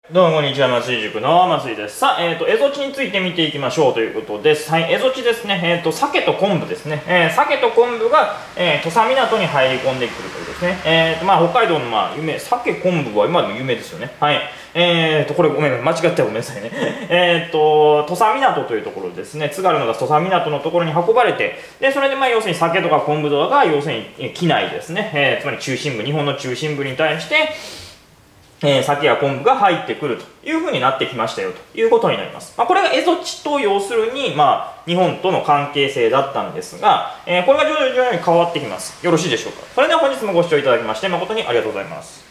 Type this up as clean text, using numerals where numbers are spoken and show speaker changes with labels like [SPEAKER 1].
[SPEAKER 1] どうもこんにちは、松井塾の松井です。さあ、蝦夷地について見ていきましょうということです。はい、蝦夷地ですね。鮭と昆布ですね。鮭と昆布が、土佐港に入り込んでくるというですね。北海道の、鮭昆布は今でも有名ですよね。はい。これごめんなさい。間違ってはごめんなさいね。土佐港というところですね。津軽の土佐港のところに運ばれて、で、それで要するに鮭とか昆布とかが、要するに機内ですね。つまり中心部、日本の中心部に対して、鮭や昆布が入ってくるというふうになってきましたよということになります。これが蝦夷地と要するに、日本との関係性だったんですが、これが徐々に変わってきます。よろしいでしょうか。それでは本日もご視聴いただきまして誠にありがとうございます。